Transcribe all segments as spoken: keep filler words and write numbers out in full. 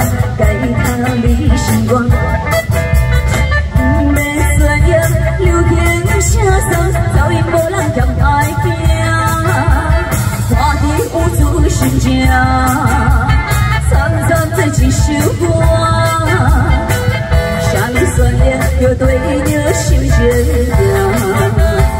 改头你星光。不免酸言流言声声，早已无人嫌爱行。看你有主心情，惨惨做一首歌。啥物酸言又对着心情行。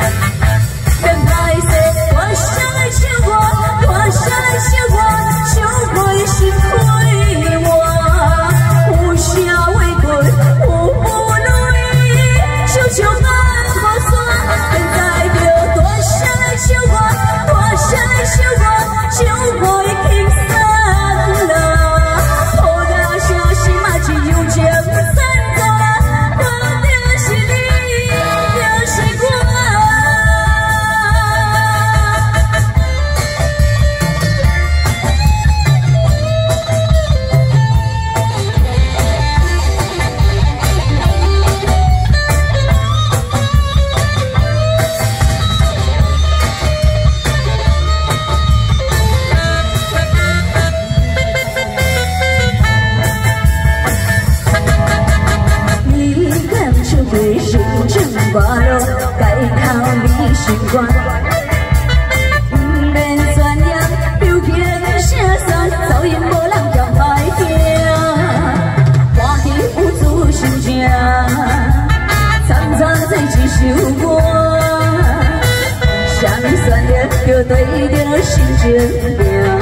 歌路改头你心肝，不免传言流言声声，早已无人嫌歹听。看你有主心情，惨惨做一首歌。啥物酸言就对着心情行。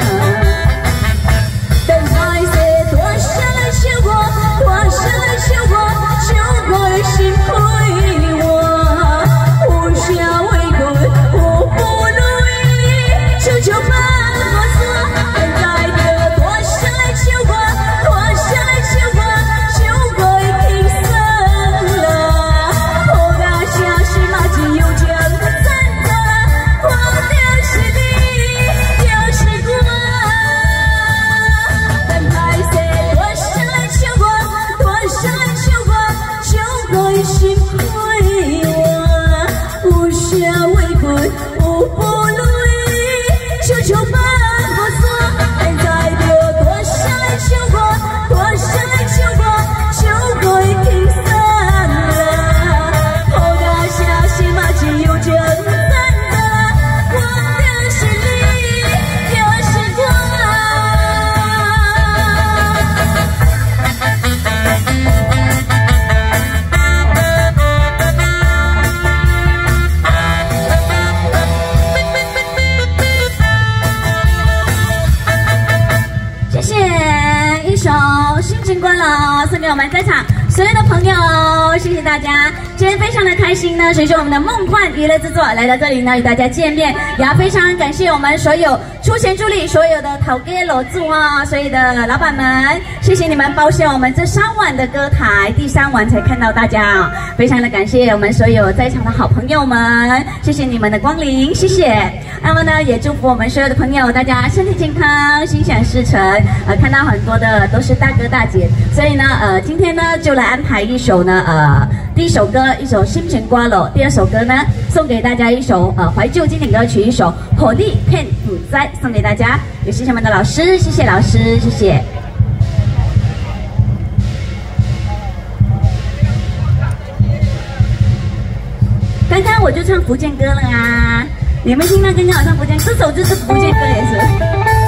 心开我，有啥委屈有负累，悄悄放我山，现在着大声来唱歌，大声来唱歌，唱歌已轻松啦。好大声是嘛真有情，赞赞啦，看着是你，就是我。但歹势大声来唱歌，大声来唱歌。 心开我，有啥委屈有负累，悄悄放我山，现在着大声来唱歌，大声来唱歌，唱歌已轻松啦。好大声是嘛真有情，赞赞啦，我就是你，就是我。 关了，送给我们在场所有的朋友，谢谢大家。今天非常的开心呢，随着我们的梦幻娱乐制作来到这里呢，与大家见面，也要非常感谢我们所有出钱助力所有的头家楼主啊，所有的老板们，谢谢你们包下我们这三晚的歌台，第三晚才看到大家，非常的感谢我们所有在场的好朋友们，谢谢你们的光临，谢谢。那么呢，也祝福我们所有的朋友，大家身体健康，心想事成。呃，看到很多的都是大哥大姐，所以呢，呃，今天呢就来安排一首呢，呃，第一首歌一首《心情歌路》，第二首歌呢送给大家一首呃怀旧经典歌曲，一首《火力骗五灾》，送给大家。也谢谢我们的老师，谢谢老师，谢谢。刚刚我就唱福建歌了啊。 你们听到刚刚好像福建，这首就是福建歌也是。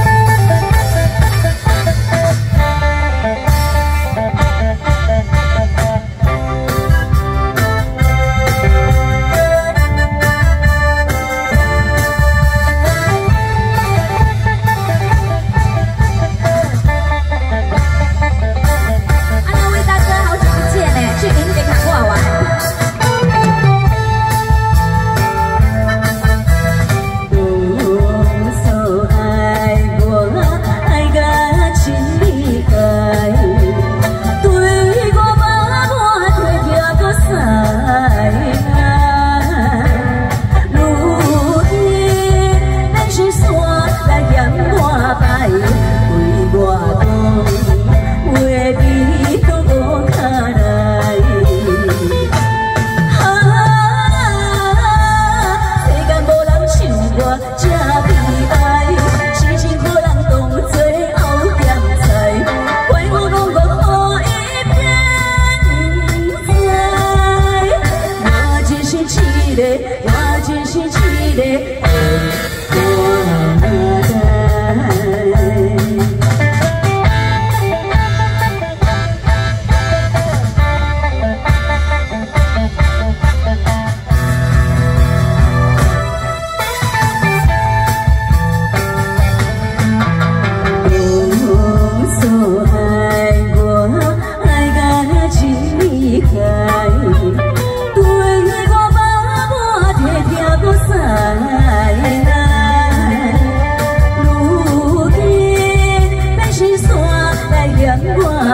啊，那位大哥好久不见呢，去林北看过玩。 爱。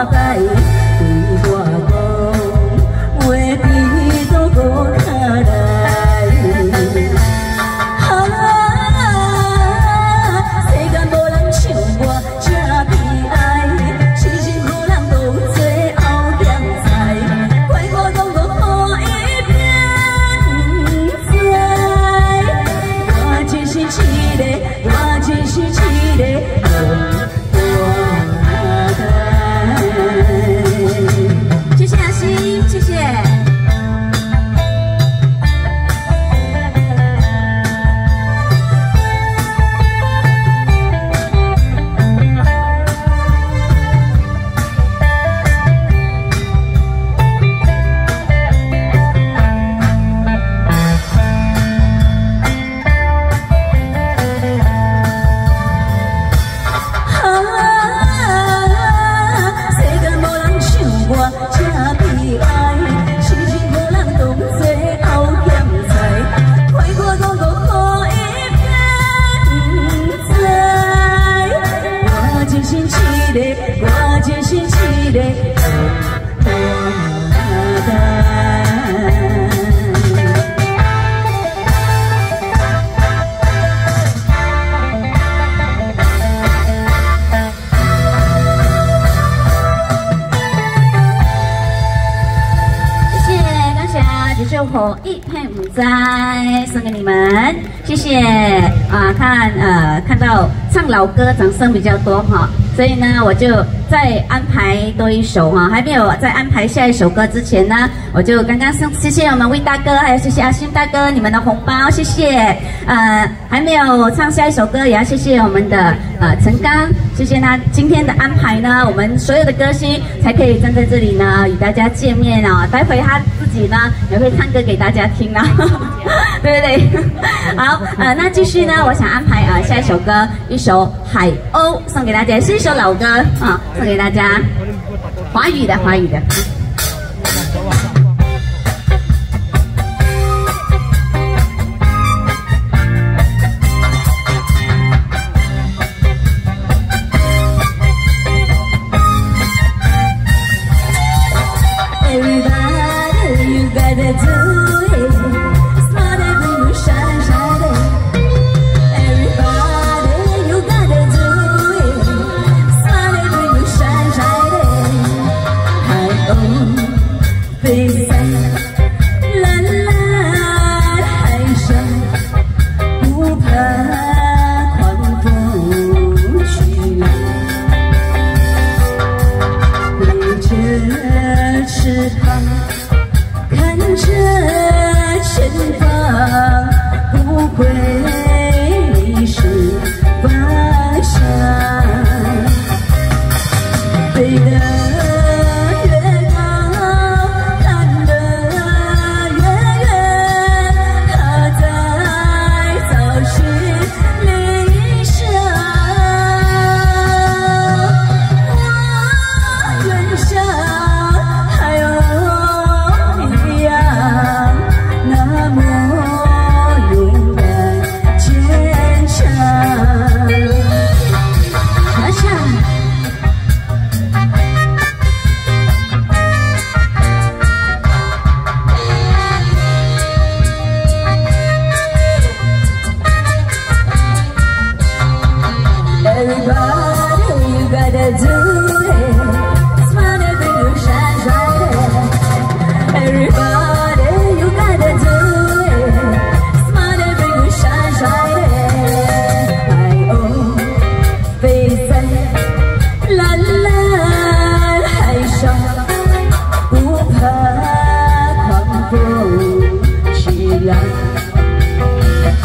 摆，对我讲，话比都无卡来。啊，世间无人像我这悲哀，痴情无人同做后嫌菜，怪我讲我好伊骗知，我只是一个，我只是一个。 谢谢阿星，谢谢。我只是一个大胆。谢谢感谢，这首火一片五灾送给你们，谢谢啊！看呃看到唱老歌掌声比较多哈。 所以呢，我就再安排多一首哈，还没有在安排下一首歌之前呢，我就刚刚送谢谢我们魏大哥，还有谢谢阿星大哥你们的红包，谢谢。呃，还没有唱下一首歌，也要谢谢我们的呃陈刚，谢谢他今天的安排呢，我们所有的歌星才可以站在这里呢与大家见面哦。待会他自己呢也会唱歌给大家听啦，对不对？好，呃，那继续呢，我想安排呃下一首歌，一首《海鸥》送给大家，是一首老歌啊，送给大家，华语的，华语的。 飞在蓝蓝海上，不怕狂风去，挥着翅膀，看着前方，不会迷失方向，飞得。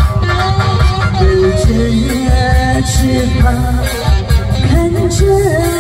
翅膀，看着。